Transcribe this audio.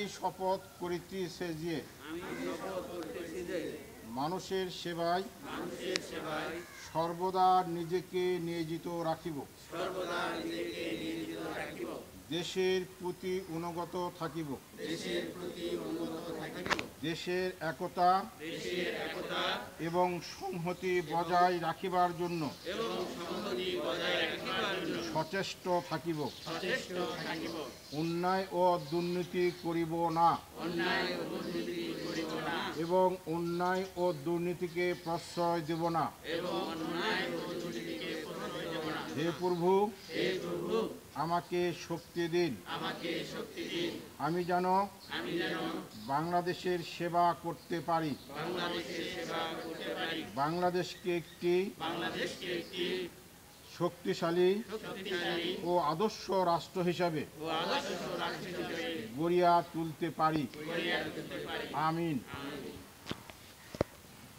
শপথ করিতেছি যে মানুষের সেবায় সর্বদা নিজেকে নিয়োজিত রাখিব। দেশের প্রতি অনুগত থাকিব। দেশের একতা এবং সংহতি বজায় রাখিবার জন্য সচেষ্ট থাকিব। অন্যায় ও দুর্নীতি করিব না এবং অন্যায় ও দুর্নীতিকে প্রশ্রয় দেব না। হে প্রভু, আমাকে শক্তি দিন। আমি যেন বাংলাদেশের সেবা করতে পারি। বাংলাদেশকে একটি শক্তিশালী ও আদর্শ রাষ্ট্র হিসাবে গড়িয়া তুলতে পারি। আমিন।